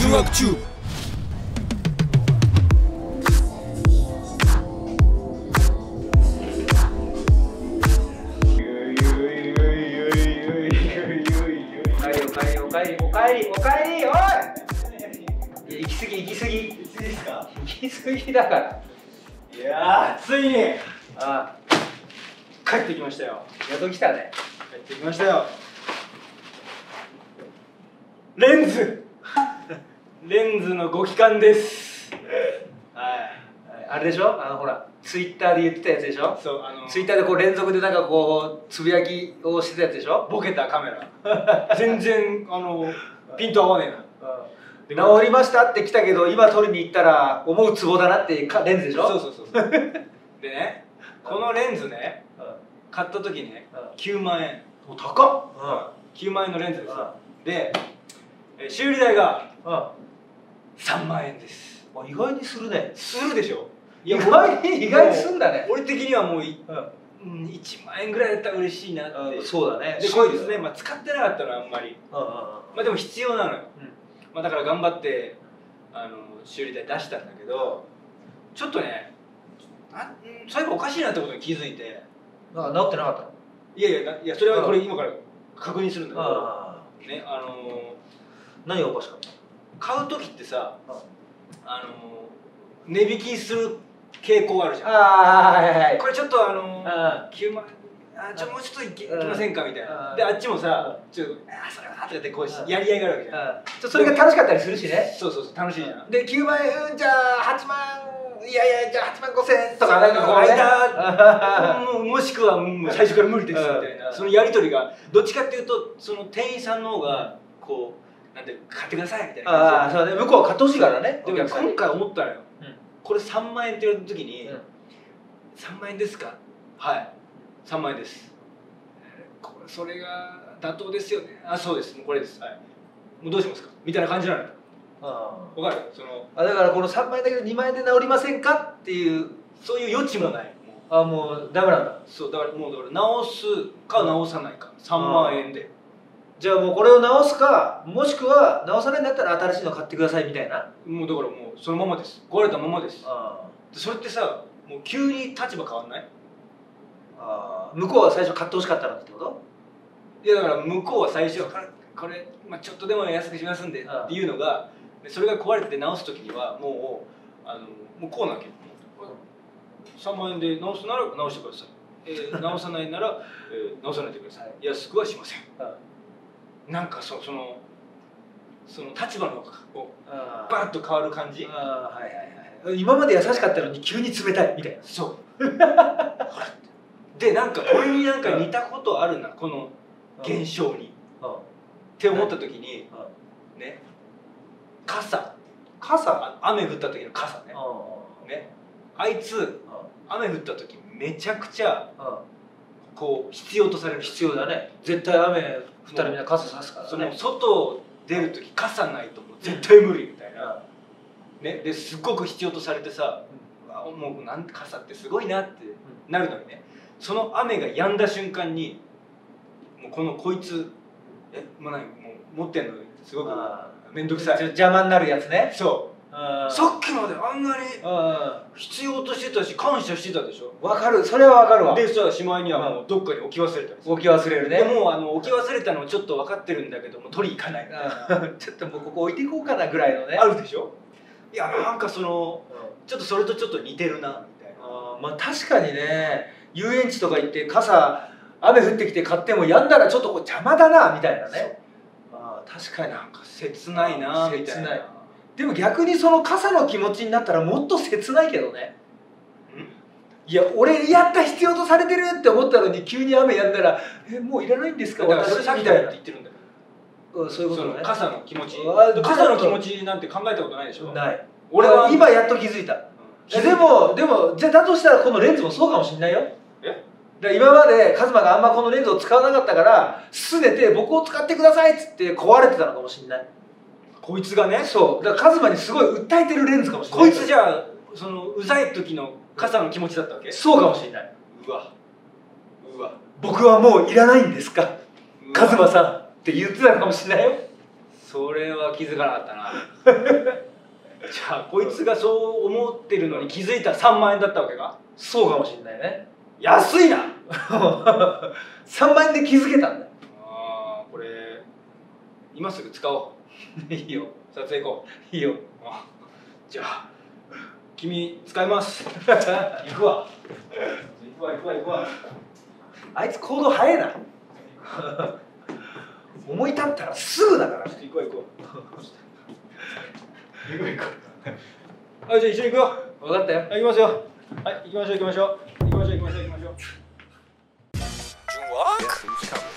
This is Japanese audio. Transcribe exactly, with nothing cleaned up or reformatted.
通学中。 おかえりおかえりおかえり、おい、行き過ぎ行き過ぎ行き過ぎですか？行き過ぎだから。 いやー、ついにああ、 帰ってきましたよ。 やっと来たね。 帰ってきましたよ。レンズレンズのご帰還です。 はい、あれでしょ、あのほらツイッターで言ってたやつでしょ。 そう、あのツイッターでこう連続でなんかこうつぶやきをしてたやつでしょ。 ボケたカメラ全然あのピント合わねえな。 治りましたって来たけど、今取りに行ったら思うツボだなってかレンズでしょ。 そうそうそうそうでね、このレンズね、買った時ねきゅうまんえん。 お、高っ。 きゅうまんえんのレンズですよ。で修理代がさんまんえんです。 意外にするね。 するでしょ。 意外に意外にすんだね。 俺的にはもうい、うん、いちまんえんぐらいだったら嬉しいなって。 そうだね。 でこうですね、まあ、使ってなかったのはあんまり、まあでも必要なのよ。まあだから頑張ってあの修理代出したんだけど、ちょっとね、あ、そういえばおかしいなってことに気づいて。 なんか治ってなかったの？ いやいや、いやそれはこれ今から確認するんだけど、ね、あの何がおかしかった？ 買う時ってさ、あの値引きする傾向あるじゃん。 ああ、はいはい。 これちょっとあのきゅうまん、あ、ちょもうちょっといきませんかみたいな。であっちもさ、ちょっとあそれはとかってこうやり合いがあるわけじゃん。 それが楽しかったりするしね。 そうそうそう、楽しいじゃん。 できゅうまんえん、じゃあはちまん、いやいやじゃあはちまんごせんえんとかなんかこう間、ももしくはもう最初から無理ですみたいな、そのやり取りがどっちかっていうとその店員さんの方がこうなんて買ってくださいみたいな感じで。 ああ、そうね、向こうは買ってほしいからね。 でも今回思ったのよ。これさんまんえんって言われた時に、さんまんえんですか？はい、さんまんえんです。これそれが妥当ですよね。あ、そうです、もうこれです。はい、もうどうしますかみたいな感じなのよ。わかる？そのあ、だからこのさんまんえんだけどにまんえんで治りませんかっていう、 そういう余地もない。 あ、もうダメなんだ。 そうだからもうだから直すか直さないか、さんまんえんで。じゃあもうこれを直すか、もしくは直さないんだったら新しいの買ってくださいみたいな。 もうだからもうそのままです。壊れたままです。それってさ、もう急に立場変わんない？ ああ、向こうは最初買ってほしかったのってこと？ いやだから向こうは最初からこれ、まあ、ちょっとでも安くしますんでっていうのが、それが壊れて直す時にはもうあのもうこうなわけ。さんまんえんで直すなら直してください。えー、直さないなら、えー、直さないでください。安くはしません。なんかそそのその立場のこうバッと変わる感じ。はいはいはい。今まで優しかったのに急に冷たいみたいな。 そう。でなんかこれになんか似たことあるな、この現象に。って思った時にね、傘傘雨降った時の傘ね。ね、あいつ雨降った時めちゃくちゃこう必要とされる。 必要だね。絶対雨降ったらみんな傘さすからね。 外出る時傘ないともう絶対無理みたいなね。ですっごく必要とされてさ、もうなんて傘ってすごいなってなるのにね、その雨が止んだ瞬間にもうこのこいつえもう何もう持ってんのにすごく面倒くさい邪魔になるやつね。 そう、さっきまであんなに必要としてたし感謝してたでしょ。 わかる、それはわかるわ。 でさ、しまいにはもうどっかに置き忘れたり。 置き忘れるね。 でもうあの置き忘れたのちょっと分かってるんだけども取り行かない。 ちょっともうここ置いていこうかなぐらいのね。 あるでしょ。いやなんかそのちょっとそれとちょっと似てるなみたいな。 まあ確かにね、遊園地とか行って傘雨降ってきて買ってもやんだらちょっとこう邪魔だなみたいなね。ああ確かになんか切ないなみたいな。 でも逆にその傘の気持ちになったらもっと切ないけどね。いや俺やった必要とされてるって思ったのに急に雨やんだらえもういらないんですか私みたいなって言ってるんだよ。 そういうことね。 傘の気持ち、傘の気持ちなんて考えたことないでしょ。 ない。俺は今やっと気づいた。でもでもじゃあだとしたらこのレンズもそうかもしれないよ。 え？ だ今までカズマがあんまこのレンズを使わなかったからすねて僕を使ってくださいっつって壊れてたのかもしれない。 こいつがね。 そうだからカズマにすごい訴えてるレンズかもしれない。 こいつじゃあそのうざい時の傘の気持ちだったわけ？ そうかもしれない。 うわうわ、 僕はもういらないんですかカズマさんって言ってたのかもしれないよ。 それは気づかなかったなじゃあこいつがそう思ってるのに気づいたらさんまんえんだったわけか。 そうかもしんないね。 安いなさんまんえんで気づけたんだよ。 あーこれ今すぐ使おういいよ撮影行こう。 いいよ。 あじゃあ君使います行くわ行くわ行くわ行くわ。 あいつ行動早いな思い立ったらすぐだからね。 行こう行こう行こう行こう。あじゃあ一緒に行くよ。 分かったよ。 行きますよ。はい行きましょう行きましょう行きましょう行きましょう行きましょう。